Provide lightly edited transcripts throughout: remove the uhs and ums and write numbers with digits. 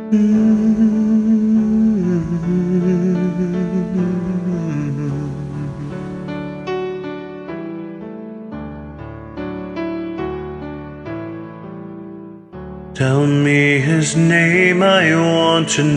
Tell me his name, I want to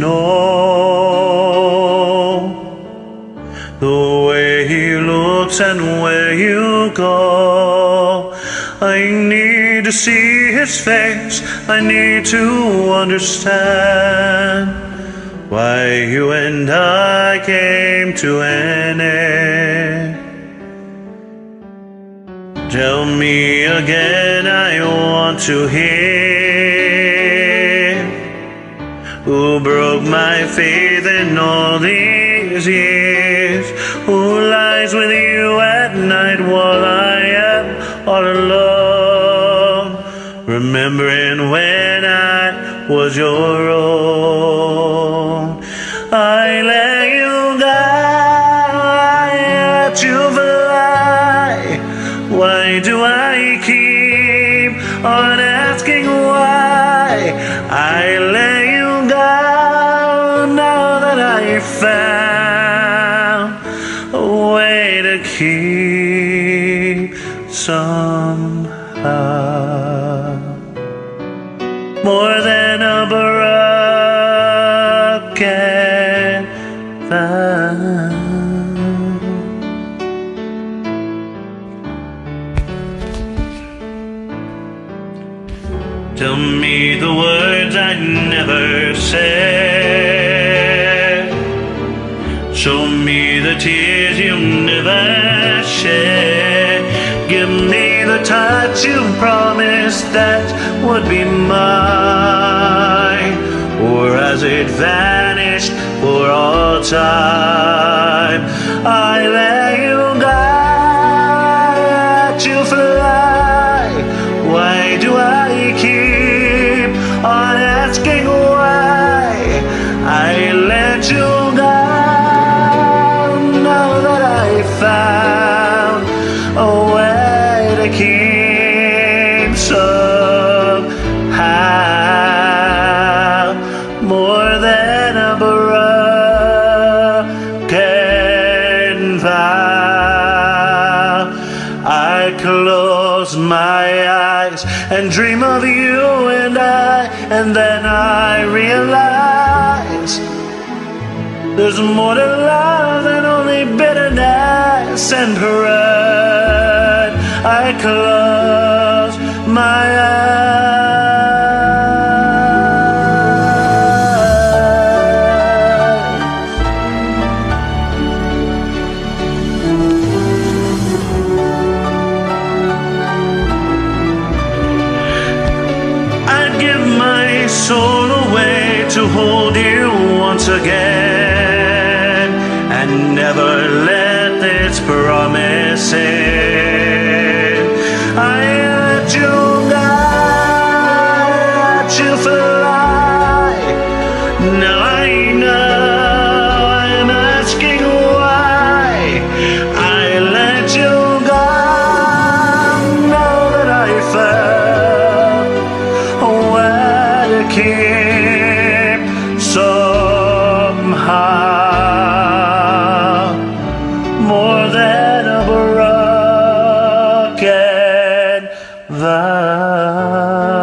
know the way he looks and where you go. I need to see his face, I need to understand why you and I came to an end. Tell me again, I want to hear who broke my faith in all these years, who lies with you at night while I am all alone, remembering when I was your own. I let you down, I let you fly. Why do I keep on asking why? I let you down now that I found a way to keep somehow. More than a broken vow. Tell me the words I never said. Show me the tears you never shed. Give me the touch you promised that would be mine. Or has it vanished for all time? I let you go, let you fly. Why do I keep on asking why? I let you go now that I found a way to keep somehow. More than a broken vow. I close my eyes and dream of you and then I realize there's more to love than only bitterness and pride. I close my eyes. I'd give my soul away to hold you once again and never let this promise end. I let you go, let you fly. Now I know I'm asking why. I let you go now that I found a way to keep somehow. More than a broken vow.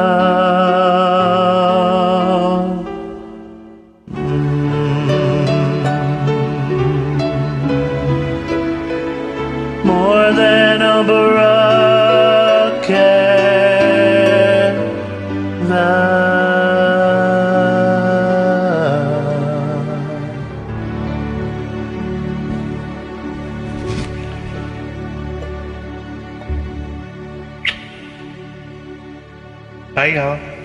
More than a broken vow. Bye y'all.